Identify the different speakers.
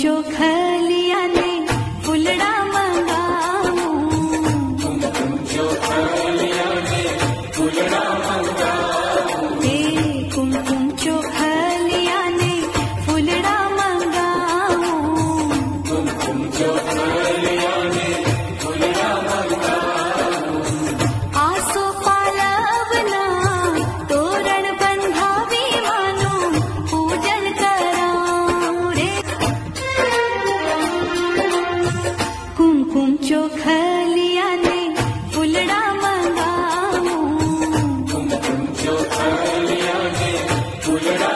Speaker 1: चोखलियाने फुलड़ा मंगाऊं, कुमकुम चोखलियाने फुलड़ा मंगाऊं, आसो पालवना तोरण बंधावी मानो पूजन कराऊं रे। कुमकुम चोखलियाने फुलड़ा मंगाऊं,
Speaker 2: कुमकुम चोखलियाने फुलड़ा